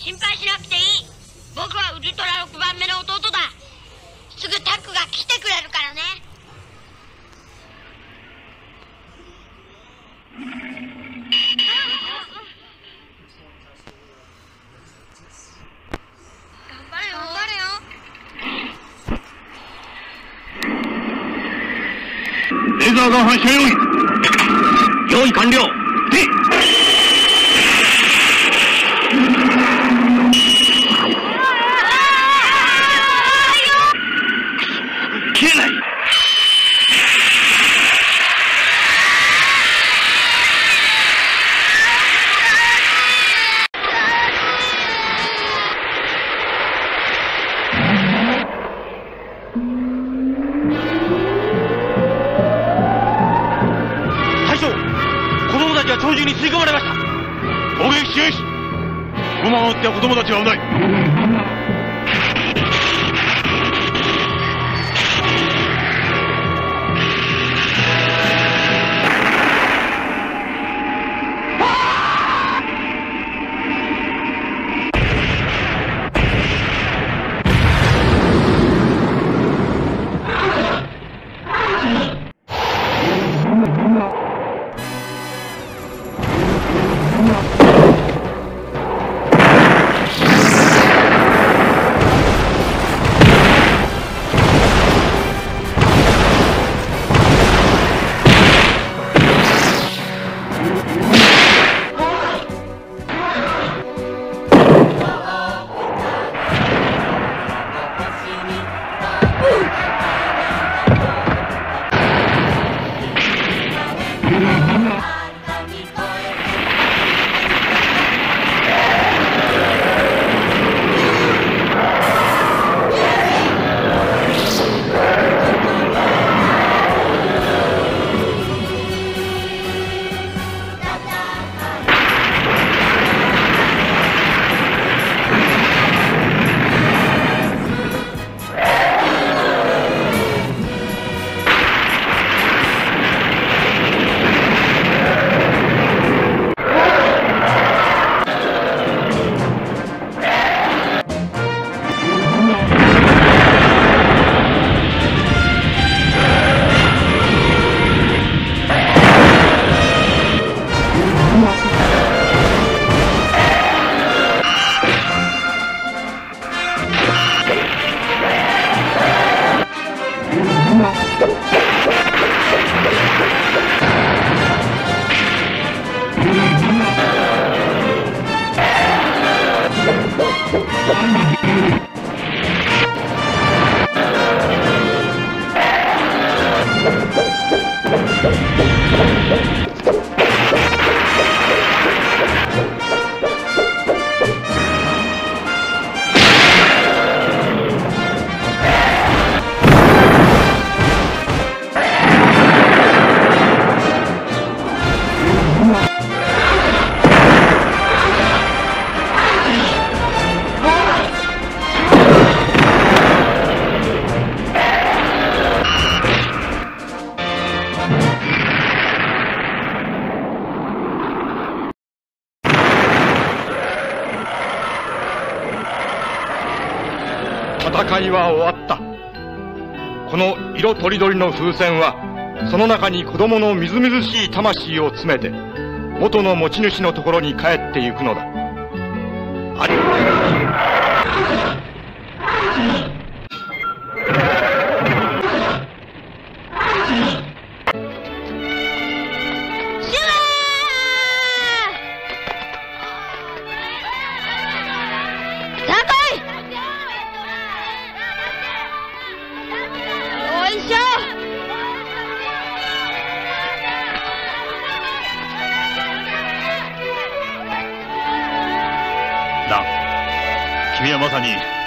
心配しなくていい。僕はウルトラ6番目の弟だ。すぐタックが来てくれるからね。頑張れよ、頑張れよ。 レーザーが反射用意完了。で消えない。大将、子供たちは鳥獣に吸い込まれました。攻撃中止。このまま撃っては子供たちは危ない。戦いは終わった。この色とりどりの風船は、その中に子供のみずみずしい魂を詰めて、元の持ち主のところに帰ってゆくのだ。君はまさに